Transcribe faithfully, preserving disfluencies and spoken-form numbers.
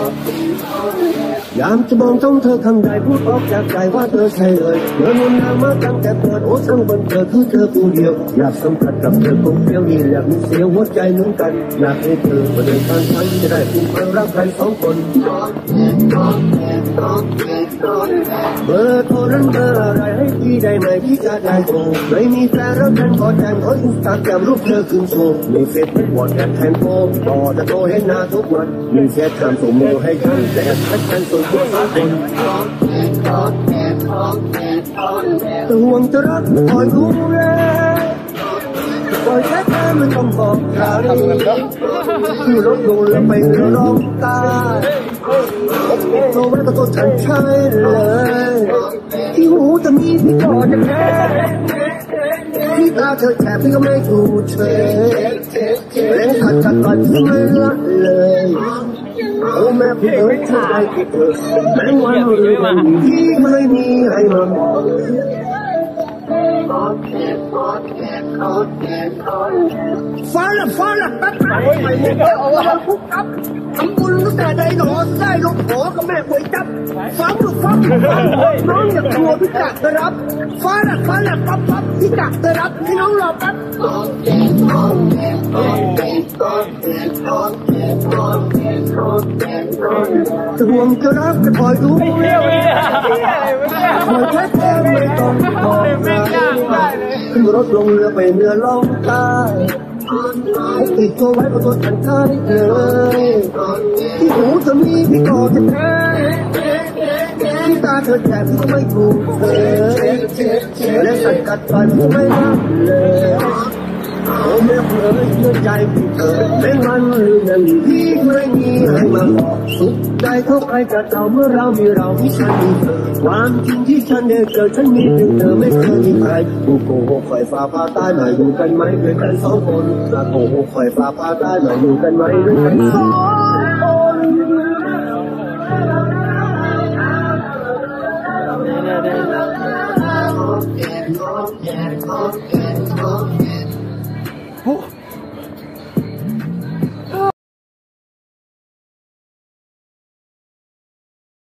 ยามจะมองจ้องเธอข้างใดพูดออกจากใจว่าเธอใช่เลยเดินวนน้ำมาตั้งแต่เปิดโอ้ช่างบันเทิงคือเธอผู้เดียวอยากสัมผัสกับเธอคงเพียงนี้อยากมีเสียหัวใจเหมือนกันอยากให้เธอมาเดินทางฉันจะได้ผูกพันรักกันสองคนเบอร์โทรนั้นเบอร์อะไรให้พี่ได้ไหมพี่จะได้โทรไม่มีแฟนแล้วฉันขอแจ้งขออินสตาแกรมรูปเธอขึ้นโชว์มีเฟซบุ๊กวอทแอปแทนโฟมต่อจะโทรให้หน้าทุกวันมีแชททำส่งเมลให้ฉันแต่แอปแชทฉันส่งตัวสาคนแต่ห่วงจะรักคอยดูแลคอยแค่เธอไม่ต้องบอกใครคือรถลงแล้วไปเรือร้องตาโทรมาก็ตัวฉันใช่เลยที่หูจะมีพี่ก่อนจะแค่ที่ตาเธอแฉพี่ก็ไม่ถูกเฉยแรงขัดขัดก่อนที่ไม่ละเลยโอ้แม่พี่เอ๋ยเธอได้กี่เธอแม้วันเรือที่ไม่มีให้มันฟ้าละฟ้าละแป๊บไปหมดแล้วเอาละปุ๊บอัพทำบุญตั้งแต่ใดหนอได้ลูกขอกับแม่ป่วยจับฟังลูกฟังน้องอยากทัวพี่จักจะรับฟ้าละฟ้าละปั๊บปั๊บพี่จักจะรับให้น้องรอแป๊บจะห่วงจะรักจะคอยดูคอยแค่แค่ไม่ต้องบอกขึ้นรถลงเรือไปเรือล่องใต้ติดตัวไว้บนตัวฉันท้ายเลยที่หูจะมีพี่ก่อจะแท้ที่ตาเธอแฉะพี่ก็ไม่ถูกเธอและสังกัดฝันพี่ไม่รับเลยโอ้แม่เอ๋ยเชื่อใจพี่เธอแม้มันหรือนั้นที่ไม่มีให้มาบอกสุขใจเท่าใครจะเท่าเมื่อเรามีเราที่ฉันมีเธอความจริงที่ฉันได้เจอฉันมีเพียงเธอไม่เคยมีใครผู้โกหกคอยฟ้าผ่าตายมาอยู่กันไหมด้วยกันสองคนถ้าโกหกคอยฟ้าผ่าตายมาอยู่กันไหมด้วยกันสอง